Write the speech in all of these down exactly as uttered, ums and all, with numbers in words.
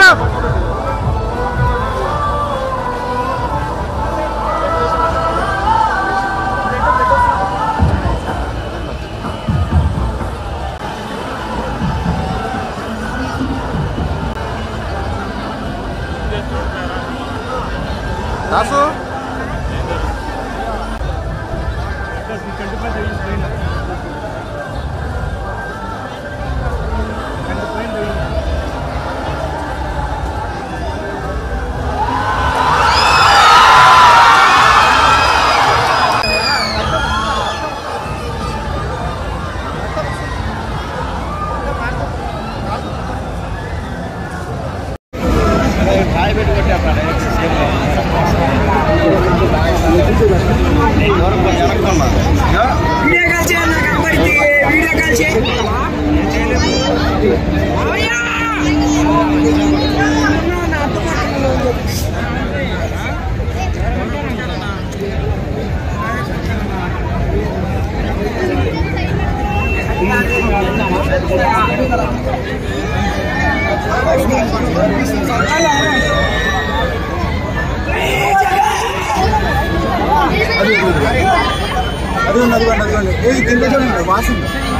Dasu? అదిగోండి అదిగోండి అదిగోండి ఏ తింటే చూడండి వాసన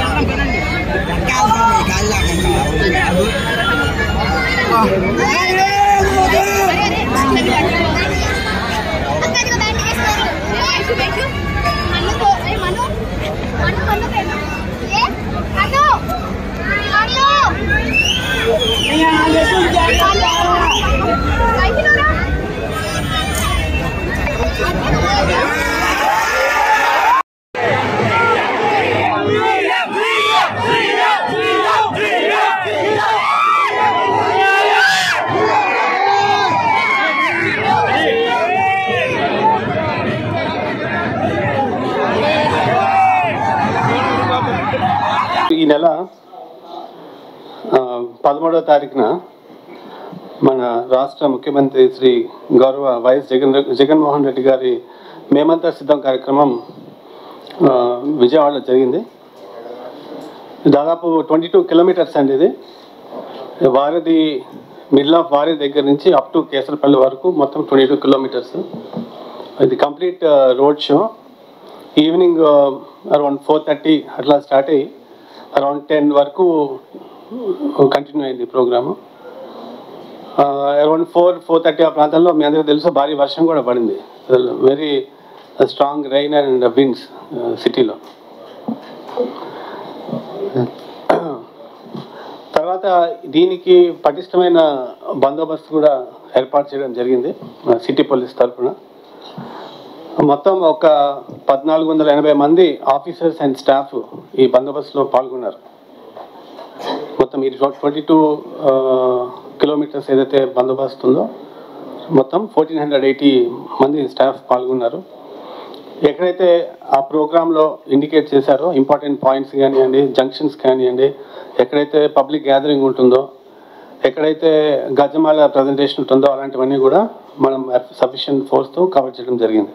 ఈ నెల పదమూడవ తారీఖున మన రాష్ట్ర ముఖ్యమంత్రి శ్రీ గౌరవ వైఎస్ జగన్ జగన్మోహన్ రెడ్డి గారి మేమంతా సిద్ధం కార్యక్రమం విజయవాడలో జరిగింది. దాదాపు ట్వంటీ టూ కిలోమీటర్స్ అండి. ఇది వారధి మిడిల్ ఆఫ్ వారధి దగ్గర నుంచి అప్ టు కేసరపల్లి వరకు మొత్తం ట్వంటీ టూ కిలోమీటర్స్. ఇది complete road show. Evening around four thirty అట్లా స్టార్ట్ అయ్యి అరౌండ్ టెన్ వరకు కంటిన్యూ అయింది programme. Around four four thirty ఆ ప్రాంతంలో మీ అందరికీ తెలుసు భారీ వర్షం కూడా పడింది. Very strong rain and winds సిటీలో. తర్వాత దీనికి పటిష్టమైన బందోబస్తు కూడా ఏర్పాటు చేయడం జరిగింది సిటీ పోలీస్ తరఫున. మొత్తం ఒక పద్నాలుగు వందల ఎనభై మంది ఆఫీసర్స్ అండ్ స్టాఫ్ ఈ బందోబస్తులో పాల్గొన్నారు. మొత్తం ఈ ట్వంటీ టూ కిలోమీటర్స్ ఏదైతే బందోబస్తు ఉందో మొత్తం ఫోర్టీన్ హండ్రెడ్ ఎయిటీ మంది స్టాఫ్ పాల్గొన్నారు. ఎక్కడైతే ఆ ప్రోగ్రాంలో ఇండికేట్ చేశారో ఇంపార్టెంట్ పాయింట్స్ కానివ్వండి, జంక్షన్స్ కానివ్వండి, ఎక్కడైతే పబ్లిక్ గ్యాదరింగ్ ఉంటుందో, ఎక్కడైతే గజమాల ప్రజెంటేషన్ ఉంటుందో అలాంటివన్నీ కూడా మనం సఫిషియెంట్ ఫోర్స్తో కవర్ చేయడం జరిగింది.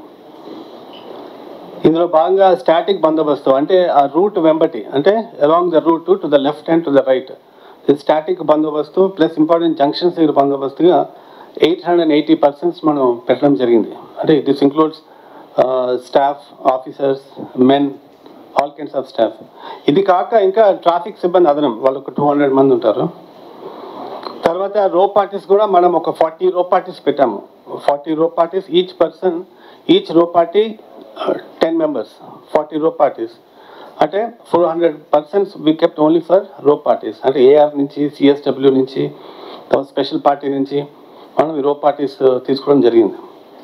ఇందులో భాగంగా స్టాటిక్ బందోబస్తు అంటే ఆ రూట్ వెంబటి అంటే along the route to the left and to the right ఇది స్టాటిక్ బందోబస్తు ప్లస్ ఇంపార్టెంట్ జంక్షన్స్ దగ్గర బందోబస్తుగా ఎయిట్ హండ్రెడ్ ఎయిటీ పర్సన్స్ మనం పెట్టడం జరిగింది. అంటే this includes staff, officers, men, all kinds of staff. ఇది కాక ఇంకా ట్రాఫిక్ సిబ్బంది అదనం వాళ్ళు ఒక టూ హండ్రెడ్ మంది ఉంటారు. తర్వాత రో పార్టీస్ కూడా మనం ఒక ఫార్టీ రో పార్టీస్ పెట్టాము. Forty row parties each person each row party ten members forty row parties అంటే four hundred persons we kept only for row parties. అంటే ఏఆర్ నుంచి, సిఎస్డబ్ల్యూ నుంచి, స్పెషల్ పార్టీ నుంచి మనం ఈ రో పార్టీస్ తీసుకోవడం జరిగింది.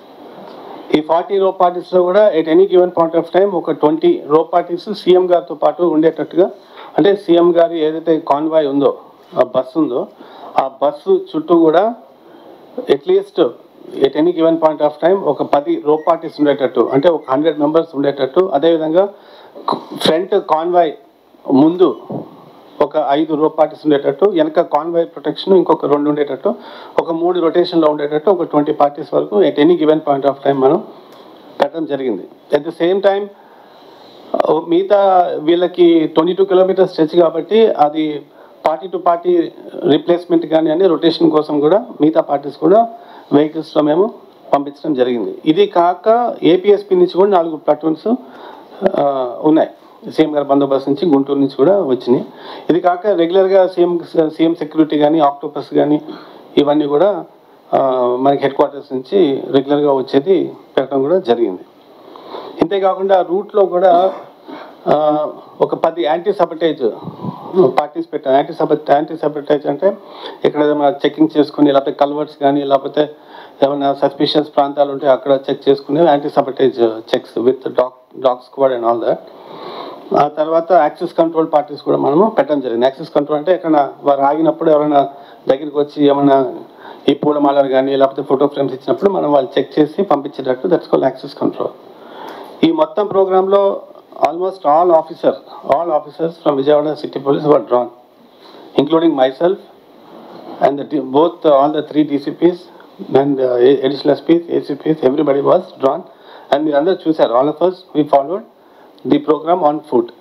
ఈ ఫార్టీ రో పార్టీస్లో కూడా at any given point of time ఒక ట్వంటీ రో పార్టీస్ సీఎం గారితో పాటు ఉండేటట్టుగా అంటే సీఎం గారి ఏదైతే కాన్వాయ్ ఉందో ఆ బస్సు ఉందో ఆ బస్సు చుట్టూ కూడా at least at any given point of time ఒక పది రో పార్టీస్ ఉండేటట్టు అంటే ఒక హండ్రెడ్ మెంబర్స్ ఉండేటట్టు, అదేవిధంగా ఫ్రంట్ కాన్వాయ్ ముందు ఒక ఐదు రో పార్టీస్ ఉండేటట్టు, వెనక కాన్వాయ్ ప్రొటెక్షన్ ఇంకొక రెండు ఉండేటట్టు, ఒక మూడు రొటేషన్లో ఉండేటట్టు ఒక ట్వంటీ పార్టీస్ వరకు at any given point of time మనం పెట్టడం జరిగింది. అట్ ద సేమ్ టైం మిగతా వీళ్ళకి ట్వంటీ టూ కిలోమీటర్స్ స్ట్రెచ్ కాబట్టి అది పార్టీ టు పార్టీ రీప్లేస్మెంట్ కానీ అని రొటేషన్ కోసం కూడా మిగతా పార్టీస్ కూడా వెహికల్స్లో మేము పంపించడం జరిగింది. ఇది కాక ఏపీఎస్పీ నుంచి కూడా నాలుగు ప్లాటూన్స్ ఉన్నాయి, సీఎం గారి బందోబస్తు నుంచి గుంటూరు నుంచి కూడా వచ్చినాయి. ఇది కాక రెగ్యులర్గా సీఎం సీఎం సెక్యూరిటీ కానీ ఆక్టోపస్ కానీ ఇవన్నీ కూడా మనకి హెడ్ క్వార్టర్స్ నుంచి రెగ్యులర్గా వచ్చేది పెట్టడం కూడా జరిగింది. ఇంతేకాకుండా రూట్లో కూడా ఒక పది యాంటీ సబటేజ్ పార్టీస్ పెట్టాం. యాంటీ సబ యాంటీ సబటేజ్ అంటే ఇక్కడ ఏదైనా చెకింగ్ చేసుకుని, లేకపోతే కల్వర్ట్స్ కానీ లేకపోతే ఏమైనా సస్పిషియస్ ప్రాంతాలు ఉంటే అక్కడ చెక్ చేసుకునే anti sabotage checks with dog dog squad and all that. ఆ తర్వాత యాక్సెస్ కంట్రోల్ పార్టీస్ కూడా మనము పెట్టడం జరిగింది. యాక్సెస్ కంట్రోల్ అంటే ఎక్కడైనా వారు ఆగినప్పుడు ఎవరైనా దగ్గరికి వచ్చి ఏమైనా ఈ పూలమాలలు కానీ లేకపోతే ఫోటో ఫ్రేమ్స్ ఇచ్చినప్పుడు మనం వాళ్ళు చెక్ చేసి పంపించేటట్టు దట్స్ కాల్డ్ యాక్సెస్ కంట్రోల్. ఈ మొత్తం ప్రోగ్రాంలో almost all officer all officers from Vijayawada city police were drawn, including myself and both all the three DCPs and additional SPs, ACPs, everybody was drawn. And మీరు అందరూ చూశారు, all of us we followed the programme on foot.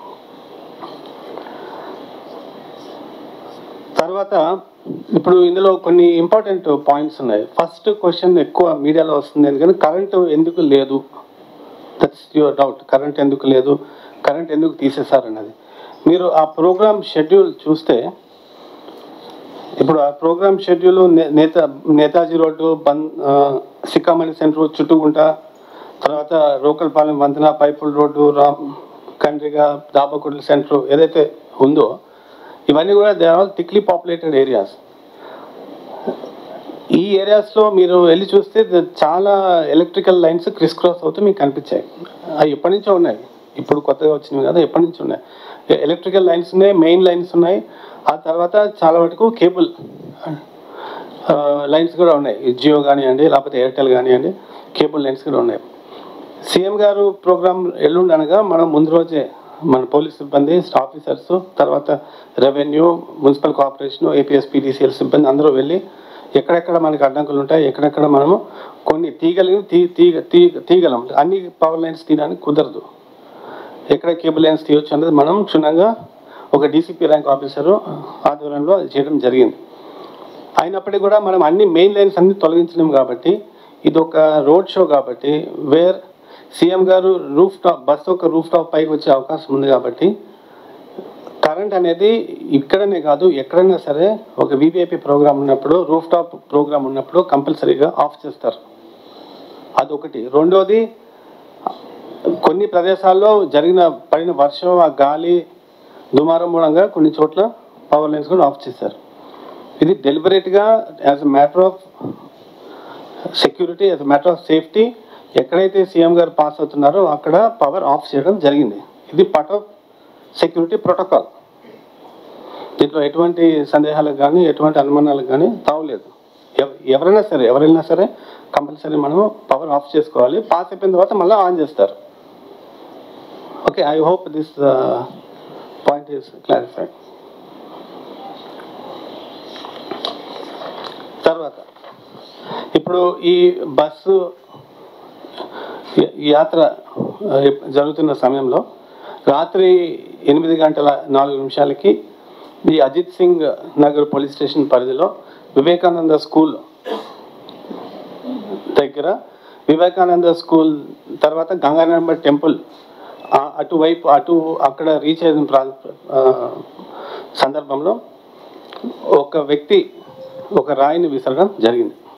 తర్వాత ఇప్పుడు ఇందులో కొన్ని important points ఉన్నాయి. First question ఎక్కువ మీడియాలో వస్తుంది, ఎందుకంటే కరెంటు ఎందుకు లేదు, దట్స్ యువర్ డౌట్. కరెంట్ ఎందుకు లేదు, కరెంట్ ఎందుకు తీసేశారు అన్నది. మీరు ఆ ప్రోగ్రామ్ షెడ్యూల్ చూస్తే, ఇప్పుడు ఆ programme schedule Neta Netaji road, బంద్ సిక్కామణి సెంటర్, చుట్టుగుంట, తర్వాత రోకల్పాలెం వంతెన, పైపుల్ రోడ్డు, రామ్ కండ్రిగా, దాబకుడ్ల సెంటర్ ఏదైతే ఉందో ఇవన్నీ కూడా they are all thickly populated areas. ఈ ఏరియాస్లో మీరు వెళ్ళి చూస్తే చాలా ఎలక్ట్రికల్ లైన్స్ క్రిస్ క్రాస్ అవుతూ మీకు కనిపించాయి. అవి ఎప్పటి నుంచో ఉన్నాయి, ఇప్పుడు కొత్తగా వచ్చినవి కదా, ఎప్పటి నుంచి ఉన్నాయి. ఎలక్ట్రికల్ లైన్స్ ఉన్నాయి, మెయిన్ లైన్స్ ఉన్నాయి. ఆ తర్వాత చాలా వరకు కేబుల్ లైన్స్ కూడా ఉన్నాయి, జియో కానివ్వండి లేకపోతే ఎయిర్టెల్ కానివ్వండి, కేబుల్ లైన్స్ కూడా ఉన్నాయి. సీఎం గారు ప్రోగ్రామ్ ఎల్లుండి అనగా మనం ముందు రోజే మన పోలీస్ సిబ్బంది, ఆఫీసర్స్, తర్వాత revenue, municipal corporation, APS PDCL సిబ్బంది అందరూ వెళ్ళి ఎక్కడెక్కడ మనకి అడ్డంకులు ఉంటాయి, ఎక్కడెక్కడ మనము కొన్ని తీగలిగి తీ తీగ తీ తీగలం అన్ని పవర్ లైన్స్ తీయడానికి కుదరదు, ఎక్కడ కేబుల్ లైన్స్ తీయవచ్చు అనేది మనం క్షుణ్ణంగా ఒక డీసీపీ ర్యాంక్ ఆఫీసరు ఆధ్వర్యంలో అది చేయడం జరిగింది. అయినప్పటికీ కూడా మనం అన్ని మెయిన్ లైన్స్ అన్ని తొలగించలేము కాబట్టి ఇది ఒక రోడ్ షో కాబట్టి, వేర్ సీఎం గారు రూఫ్ టాప్ బస్సు ఒక రూఫ్ టాప్ పైకి వచ్చే అవకాశం ఉంది కాబట్టి కరెంట్ అనేది ఇక్కడనే కాదు ఎక్కడైనా సరే ఒక వీవీఐపీ ప్రోగ్రామ్ ఉన్నప్పుడు, రూఫ్ టాప్ ప్రోగ్రామ్ ఉన్నప్పుడు కంపల్సరీగా ఆఫ్ చేస్తారు. అదొకటి. రెండోది, కొన్ని ప్రదేశాల్లో జరిగిన పడిన వర్షం, ఆ గాలి దుమారం మూలంగా కొన్ని చోట్ల పవర్ లైన్స్ కూడా ఆఫ్ చేశారు. ఇది డెలిబరేట్గా as a matter of security, as a matter of safety, ఎక్కడైతే సీఎం గారు పాస్ అవుతున్నారో అక్కడ పవర్ ఆఫ్ చేయడం జరిగింది. ఇది పార్ట్ ఆఫ్ సెక్యూరిటీ ప్రోటోకాల్. దీంట్లో ఎటువంటి సందేహాలకు కానీ ఎటువంటి అనుమానాలకు కానీ తావులేదు. ఎవరైనా సరే ఎవరైనా సరే కంపల్సరీ మనము పవర్ ఆఫ్ చేసుకోవాలి. పాస్ అయిపోయిన తర్వాత మళ్ళీ ఆన్ చేస్తారు. Okay, I hope this point is clarified. తర్వాత ఇప్పుడు ఈ బస్సు యాత్ర జరుగుతున్న సమయంలో రాత్రి ఎనిమిది గంటల నాలుగు నిమిషాలకి ఈ అజిత్ సింగ్ నగర్ పోలీస్ స్టేషన్ పరిధిలో వివేకానంద స్కూల్ దగ్గర, వివేకానంద స్కూల్ తర్వాత గంగారాంబ టెంపుల్ అటువైపు అటు అక్కడ రీచ్ అయిన ప్రా సందర్భంలో ఒక వ్యక్తి ఒక రాయిని విసరడం జరిగింది.